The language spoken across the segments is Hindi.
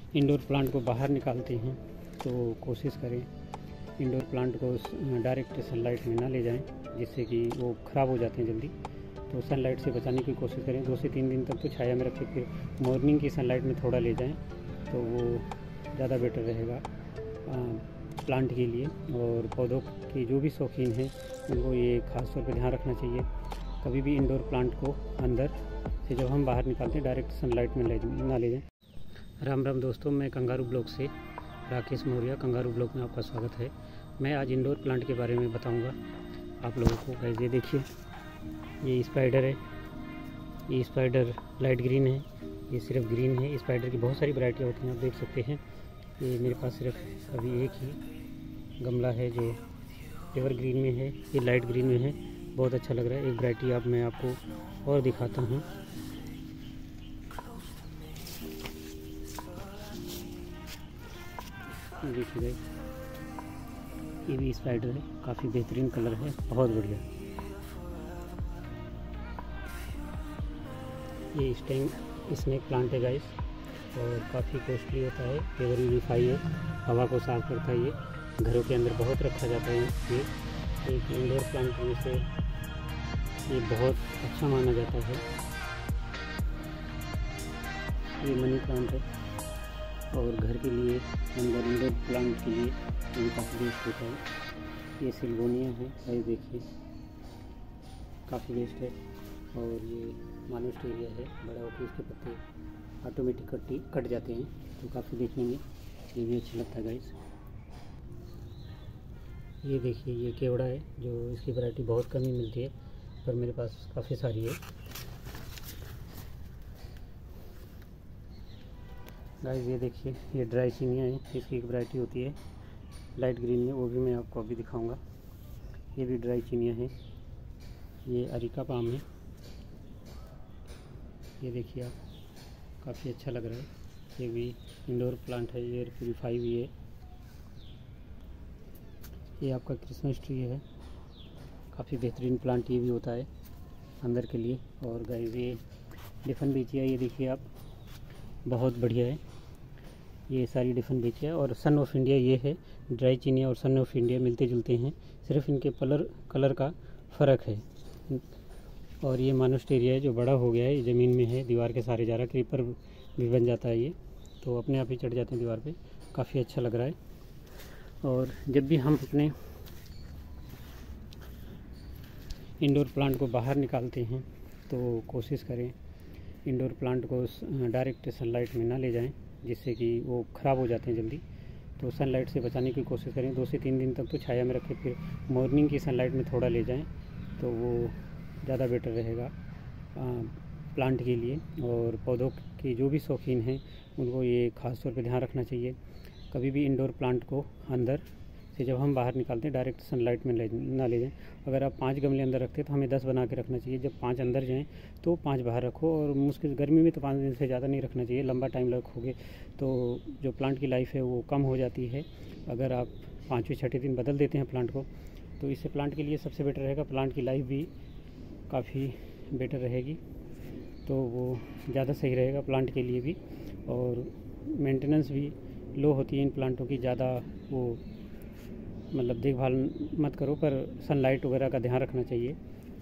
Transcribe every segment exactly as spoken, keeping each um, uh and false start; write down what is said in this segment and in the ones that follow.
इंडोर प्लांट को बाहर निकालते हैं तो कोशिश करें इंडोर प्लांट को डायरेक्ट सनलाइट में ना ले जाएं, जिससे कि वो ख़राब हो जाते हैं जल्दी। तो सनलाइट से बचाने की कोशिश करें। दो से तीन दिन तक तो छाया में रखें, फिर मॉर्निंग की सनलाइट में थोड़ा ले जाएं तो वो ज़्यादा बेटर रहेगा प्लांट के लिए। और पौधों की जो भी शौकीन हैं उनको ये ख़ास तौर पर ध्यान रखना चाहिए, कभी भी इंडोर प्लांट को अंदर से जब हम बाहर निकालते हैं डायरेक्ट सनलाइट में ले ना ले जाएं। राम राम दोस्तों, मैं कंगारू ब्लॉग से राकेश मौर्य, कंगारू ब्लॉग में आपका स्वागत है। मैं आज इंडोर प्लांट के बारे में बताऊंगा आप लोगों को। गाइस ये देखिए, ये स्पाइडर है। ये स्पाइडर लाइट ग्रीन है, ये सिर्फ ग्रीन है। स्पाइडर की बहुत सारी वैरायटी होती हैं, आप देख सकते हैं। ये मेरे पास सिर्फ अभी एक ही गमला है जो एवर ग्रीन में है, ये लाइट ग्रीन में है। बहुत अच्छा लग रहा है। एक वैरायटी आप मैं आपको और दिखाता हूँ। देखिए ये भी स्पाइडर है, काफ़ी बेहतरीन कलर है, बहुत बढ़िया। ये स्टेंग स्नेक प्लांट है गाइस, और काफ़ी कॉस्टली होता है। प्योरीफाई है, हवा को साफ करता है। ये घरों के अंदर बहुत रखा जाता है। ये एक इंडोर प्लांट में से ये बहुत अच्छा माना जाता है। ये मनी प्लांट है और घर के लिए अंदर इंडोर प्लांट के लिए ये काफ़ी बेस्ट होता है। ये सिल्गोनिया है, ये देखिए काफ़ी बेस्ट है। और ये मानोस्टेरिया है, बड़ा होकर इसके पत्ते ऑटोमेटिक कट कट जाते हैं, तो काफ़ी देखने में ये भी अच्छा लगता है गाइस। ये देखिए, ये केवड़ा है, जो इसकी वैरायटी बहुत कम ही मिलती है, पर मेरे पास काफ़ी सारी है। गाइस ये देखिए, ये ड्राई चिनिया है, इसकी एक वैरायटी होती है लाइट ग्रीन में, वो भी मैं आपको अभी दिखाऊंगा। ये भी ड्राई चिनिया है। ये अरिका पाम है, ये देखिए आप, काफ़ी अच्छा लग रहा है। ये भी इंडोर प्लांट है, एयर प्यूरीफाई भी है। ये आपका क्रिसमस ट्री है, काफ़ी बेहतरीन प्लांट ये भी होता है अंदर के लिए। और गाइस ये डिफन बीचिया, ये देखिए आप, बहुत बढ़िया है। ये सारी डिफन बीचिया और सन ऑफ इंडिया ये है। ड्राई चिनिया और सन ऑफ इंडिया मिलते जुलते हैं, सिर्फ इनके कलर कलर का फ़र्क है। और ये मानोस्टेरिया है, जो बड़ा हो गया है, ये ज़मीन में है, दीवार के सहारे जा रहा है। क्रीपर भी बन जाता है ये, तो अपने आप ही चढ़ जाते हैं दीवार पे, काफ़ी अच्छा लग रहा है। और जब भी हम अपने इंडोर प्लांट को बाहर निकालते हैं तो कोशिश करें इंडोर प्लांट को डायरेक्ट सनलाइट में ना ले जाएं, जिससे कि वो ख़राब हो जाते हैं जल्दी। तो सनलाइट से बचाने की कोशिश करें। दो से तीन दिन तक तो छाया में रखें, फिर मॉर्निंग की सनलाइट में थोड़ा ले जाएं तो वो ज़्यादा बेटर रहेगा प्लांट के लिए। और पौधों की जो भी शौकीन हैं उनको ये ख़ास तौर पे ध्यान रखना चाहिए, कभी भी इंडोर प्लांट को अंदर से जब हम बाहर निकालते हैं डायरेक्ट सनलाइट में ले ना ले जाएं। अगर आप पाँच गमले अंदर रखते हैं तो हमें दस बना के रखना चाहिए। जब पाँच अंदर जाएं तो पाँच बाहर रखो। और मुश्किल गर्मी में तो पाँच दिन से ज़्यादा नहीं रखना चाहिए, लंबा टाइम रखोगे तो जो प्लांट की लाइफ है वो कम हो जाती है। अगर आप पाँचवें छठे दिन बदल देते हैं प्लांट को, तो इससे प्लांट के लिए सबसे बेटर रहेगा, प्लांट की लाइफ भी काफ़ी बेटर रहेगी, तो वो ज़्यादा सही रहेगा प्लांट के लिए भी। और मेंटेनेंस भी लो होती है इन प्लांटों की, ज़्यादा वो मतलब देखभाल मत करो, पर सनलाइट वगैरह का ध्यान रखना चाहिए।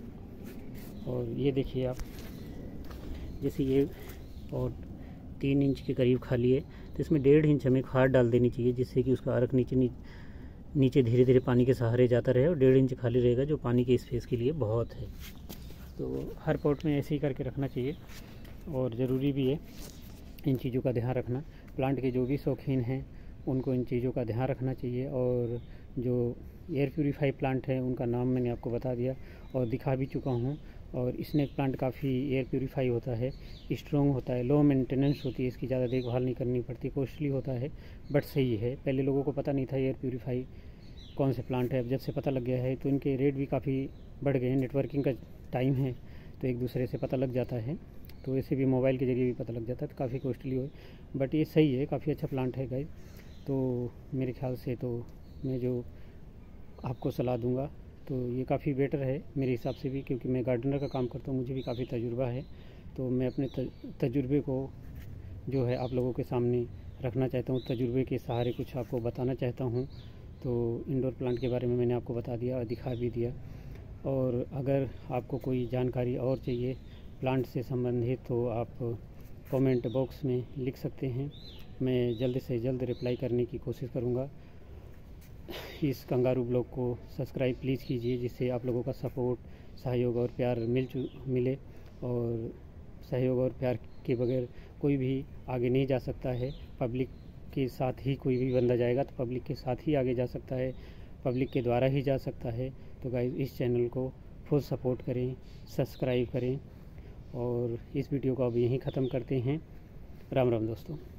और ये देखिए आप, जैसे ये और तीन इंच के करीब खाली है, तो इसमें डेढ़ इंच हमें खाद डाल देनी चाहिए, जिससे कि उसका अर्क नीचे नीचे धीरे धीरे पानी के सहारे जाता रहे। और डेढ़ इंच खाली रहेगा, जो पानी के स्पेस के लिए बहुत है। तो हर पॉट में ऐसे ही करके रखना चाहिए, और ज़रूरी भी है इन चीज़ों का ध्यान रखना। प्लांट के जो भी शौकीन हैं उनको इन चीज़ों का ध्यान रखना चाहिए। और जो एयर प्यूरीफाई प्लांट है उनका नाम मैंने आपको बता दिया और दिखा भी चुका हूँ। और स्नेक प्लांट काफ़ी एयर प्यूरीफाई होता है, स्ट्रॉन्ग होता है, लो मेंटेनेंस होती है, इसकी ज़्यादा देखभाल नहीं करनी पड़ती, कॉस्टली होता है, बट सही है। पहले लोगों को पता नहीं था एयर प्यूरीफाई कौन से प्लांट है, अब जब से पता लग गया है तो इनके रेट भी काफ़ी बढ़ गए हैं। नेटवर्किंग का टाइम है तो एक दूसरे से पता लग जाता है, तो ऐसे भी मोबाइल के ज़रिए भी पता लग जाता है, तो काफ़ी कॉस्टली हो, बट ये सही है, काफ़ी अच्छा प्लांट है गाइस। तो मेरे ख्याल से तो मैं जो आपको सलाह दूंगा तो ये काफ़ी बेटर है मेरे हिसाब से भी, क्योंकि मैं गार्डनर का काम करता हूँ, मुझे भी काफ़ी तजुर्बा है। तो मैं अपने तजुर्बे को जो है आप लोगों के सामने रखना चाहता हूँ, तजुर्बे के सहारे कुछ आपको बताना चाहता हूँ। तो इंडोर प्लांट के बारे में मैंने आपको बता दिया और दिखा भी दिया। और अगर आपको कोई जानकारी और चाहिए प्लांट से संबंधित तो आप कमेंट बॉक्स में लिख सकते हैं, मैं जल्द से जल्द रिप्लाई करने की कोशिश करूँगा। इस कंगारू ब्लॉग को सब्सक्राइब प्लीज़ कीजिए, जिससे आप लोगों का सपोर्ट, सहयोग और प्यार मिल चु मिले। और सहयोग और प्यार के बगैर कोई भी आगे नहीं जा सकता है। पब्लिक के साथ ही कोई भी बंदा जाएगा तो पब्लिक के साथ ही आगे जा सकता है, पब्लिक के द्वारा ही जा सकता है। तो गाइस, इस चैनल को फुल सपोर्ट करें, सब्सक्राइब करें। और इस वीडियो को अब यहीं ख़त्म करते हैं। राम राम दोस्तों।